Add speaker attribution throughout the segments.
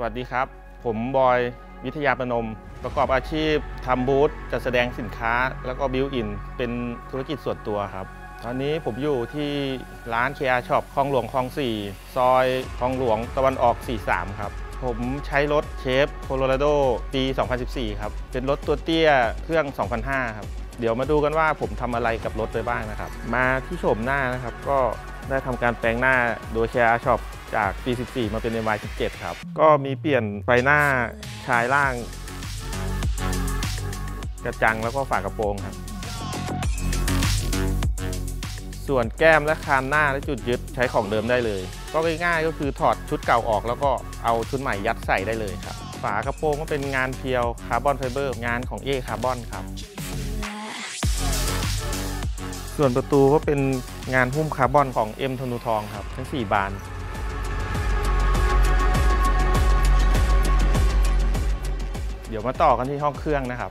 Speaker 1: วัสดีครับผมบอยวิทยาประนมประกอบอาชีพทำบูธจัดแสดงสินค้าแล้วก็บิวอินเป็นธุรกิจส่วนตัวครับตอนนี้ผมอยู่ที่ร้าน KR Shop คลองหลวงคลอง 4 ซอยคลองหลวงตะวันออก 43 ครับผมใช้รถเชฟโคโลราโดปี 2014 ครับเป็นรถตัวเตี้ยเครื่อง 2005 ครับเดี๋ยวมาดูกันว่าผมทำอะไรกับรถไปบ้างนะครับมาที่โฉมหน้านะครับก็ได้ทำการแปลงหน้าโดย KR Shop จากปี 14 มาเป็น MY17 ครับก็มีเปลี่ยนไฟหน้าชายล่างกระจังแล้วก็ฝากระโปรงครับส่วนแก้มและคานหน้าและจุดยึดใช้ของเดิมได้เลยก็ง่ายๆก็คือถอดชุดเก่าออกแล้วก็เอาชุดใหม่ยัดใส่ได้เลยครับฝากระโปรงก็เป็นงานเพียวคาร์บอนไฟเบอร์งานของคาร์บอนครับส่วนประตูก็เป็นงานหุ้มคาร์บอนของธนูทองครับทั้ง4บานเดี๋ยวมาต่อกันที่ห้องเครื่องนะครับ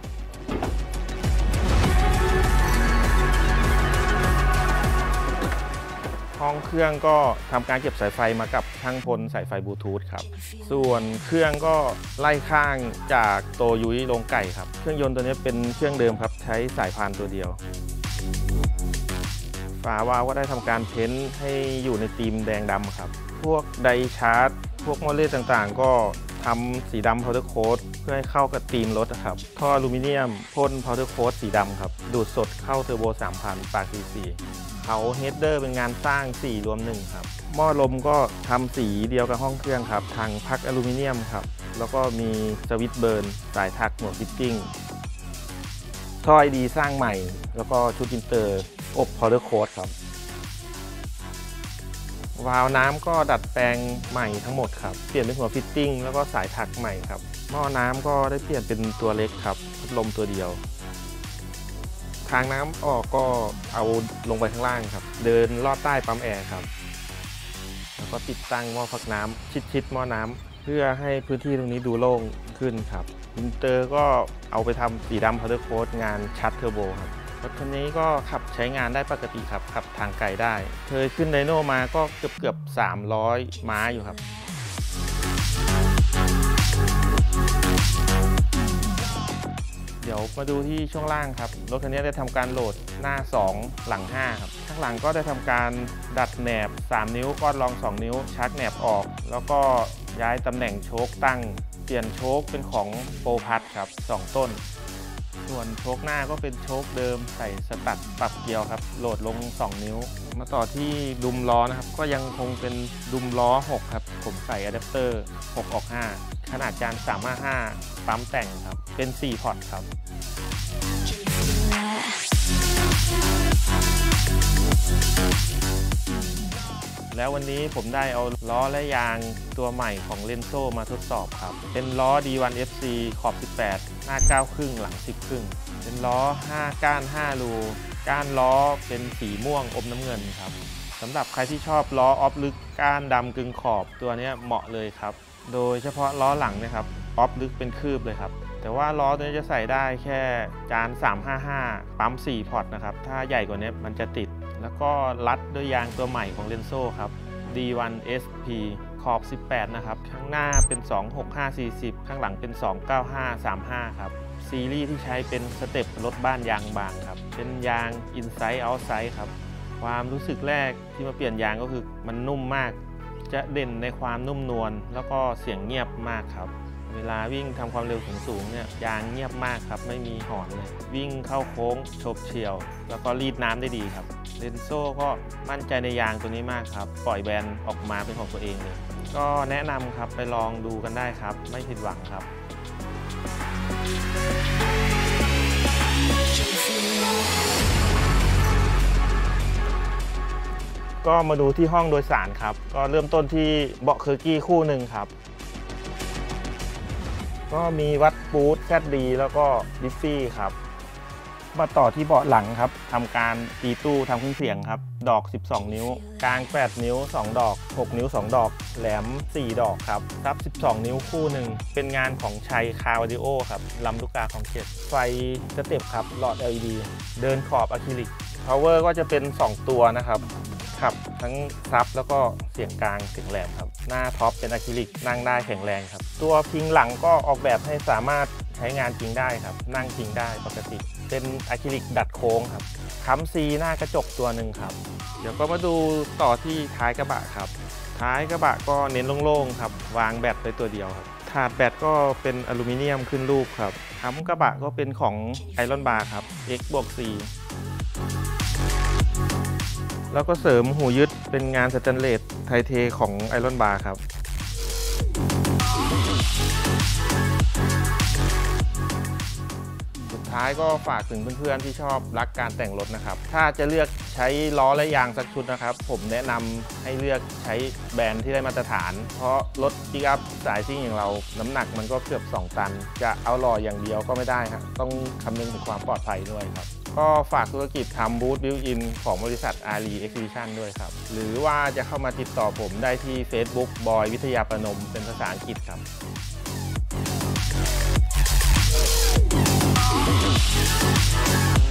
Speaker 1: ห้องเครื่องก็ทำการเก็บสายไฟมากับช่างพลสายไฟบลูทูธครับส่วนเครื่องก็ไล่ข้างจากโตยุ้ยโรงไก่ครับเครื่องยนต์ตัวนี้เป็นเครื่องเดิมครับใช้สายพานตัวเดียวฝาวาล์วก็ได้ทำการเพ้นท์ให้อยู่ในธีมแดงดำครับพวกไดชาร์จพวกมอลเลตต่างๆก็ทำสีดำพาวเดอร์โค้ดเพื่อให้เข้ากับธีมรถครับท่ออลูมิเนียมพ่นพาวเดอร์โค้ดสีดำครับดูดสดเข้าเทอร์โบ 3,000 ปากซีเขาเฮดเดอร์เป็นงานสร้าง4รวม1ครับหม้อลมก็ทำสีเดียวกับห้องเครื่องครับถังพักอลูมิเนียมครับแล้วก็มีสวิตช์เบิร์นสายทักหมวกฟิตติ้งท่อไอดีสร้างใหม่แล้วก็ชุดอินเตอร์อบพาวเดอร์โค้ดครับวาล์วน้ำก็ดัดแปลงใหม่ทั้งหมดครับเปลี่ยนเป็นหัวฟิตติ้งแล้วก็สายถักใหม่ครับหม้อน้ำก็ได้เปลี่ยนเป็นตัวเล็กครับพัดลมตัวเดียวทางน้ำออกก็เอาลงไปข้างล่างครับเดินลอดใต้ปั๊มแอร์ครับแล้วก็ติดตั้งหม้อพักน้ำชิดหม้อน้ำเพื่อให้พื้นที่ตรงนี้ดูโล่งขึ้นครับอินเตอร์ก็เอาไปทำสีดำพาวเดอร์โค้ดงานชัดเทอร์โบครับรถคันนี้ก็ขับใช้งานได้ปกติครับขับทางไกลได้เคยขึ้นไดโน่มาก็เกือบ300 ม้าอยู่ครับเดี๋ยวมาดูที่ช่วงล่างครับรถคันนี้ได้ทำการโหลดหน้า2หลัง5ครับข้างหลังก็ได้ทำการดัดแหนบ3นิ้วก้อนรอง2นิ้วชักแหนบออกแล้วก็ย้ายตำแหน่งโชคตั้งเปลี่ยนโชคเป็นของโปรพัทครับ2ต้นส่วนโชคหน้าก็เป็นโชคเดิมใส่สตัดปรับเกียร์ครับโหลดลง2นิ้วมาต่อที่ดุมล้อนะครับก็ยังคงเป็นดุมล้อ6ครับผมใส่อะแดปเตอร์6ออก5ขนาดจาน355ปั๊มแต่งครับเป็น4พอร์ตครับแล้ววันนี้ผมได้เอาล้อและยางตัวใหม่ของเลนโซมาทดสอบครับเป็นล้อ D1 FC ขอบ 18 หน้า 9 ครึ่งหลัง 10 ครึ่งเป็นล้อ5ก้าน5รูก้านล้อเป็นสีม่วงอมน้ำเงินครับสำหรับใครที่ชอบล้อออฟลึกก้านดำกึ่งขอบตัวนี้เหมาะเลยครับโดยเฉพาะล้อหลังนะครับออฟลึกเป็นคืบเลยครับแต่ว่าล้อตัวนี้จะใส่ได้แค่จาน355ปั๊ม4พอร์ตนะครับถ้าใหญ่กว่านี้มันจะติดแล้วก็รัดด้วยยางตัวใหม่ของเลนโซครับ D1 SP ขอบ 18 นะครับข้างหน้าเป็น 265/40 ข้างหลังเป็น 295/35 ครับซีรีส์ที่ใช้เป็นสเต็ปรถบ้านยางบางครับเป็นยาง Inside Outside ครับความรู้สึกแรกที่มาเปลี่ยนยางก็คือมันนุ่มมากจะเด่นในความนุ่มนวลแล้วก็เสียงเงียบมากครับเวลาวิ่งทำความเร็วสูงเนี่ยยางเงียบมากครับไม่มีหอนเลยวิ่งเข้าโค้งโฉบเฉี่ยวแล้วก็รีดน้ำได้ดีครับเลนโซ่ก็มั่นใจในยางตัวนี้มากครับปล่อยแบรนด์ออกมาเป็นของตัวเองเลยก็แนะนำครับไปลองดูกันได้ครับไม่ผิดหวังครับก็มาดูที่ห้องโดยสารครับก็เริ่มต้นที่เบาะเคอร์กี้คู่หนึ่งครับก็มีวัดบูท ZD แล้วก็ดิฟฟี่ครับมาต่อที่เบาะหลังครับทำการตีตู้ทำเครื่องเสียงครับดอก12นิ้วกลาง8นิ้ว2ดอก6นิ้ว2ดอกแหลม4ดอกครับซับ12นิ้วคู่หนึ่งเป็นงานของชัยคาร์ออดิโอครับลำลูกกาของเจ็ดไฟสเต็ปครับหลอด LED เดินขอบอะคริลิก power ก็จะเป็น2ตัวนะครับขับทั้งซับแล้วก็เสียงกลางเสียงแหลมครับหน้าท็อปเป็นอะคริลิกนั่งได้แข็งแรงครับตัวพิงหลังก็ออกแบบให้สามารถใช้งานจริงได้ครับนั่งจริงได้ปกติเป็นอะคริลิกดัดโค้งครับค้ำซีหน้ากระจกตัวหนึ่งครับเดี๋ยวก็มาดูต่อที่ท้ายกระบะครับท้ายกระบะก็เน้นโล่งๆครับวางแบตไปตัวเดียวครับถาดแบตก็เป็นอลูมิเนียมขึ้นรูปครับค้ำกระบะก็เป็นของไอรอนบาร์ครับ X+C แล้วก็เสริมหูยึดเป็นงานสแตนเลสไทเทของไอรอนบาร์ครับสุดท้ายก็ฝากถึงเพื่อนๆที่ชอบรักการแต่งรถนะครับถ้าจะเลือกใช้ล้อและยางสักชุดนะครับผมแนะนำให้เลือกใช้แบรนด์ที่ได้มาตรฐานเพราะรถปิกอัพสายซิ่งอย่างเราน้ำหนักมันก็เกือบ2 ตันจะเอาหล่ออย่างเดียวก็ไม่ได้ครับต้องคำนึงถึงความปลอดภัยด้วยครับก็ฝากธุรกิจทำบูธบิวอินของบริษัทอารีเอ็กซิบิชันด้วยครับหรือว่าจะเข้ามาติดต่อผมได้ที่ Facebook บอยวิทยาประนมเป็นภาษาอังกฤษครับ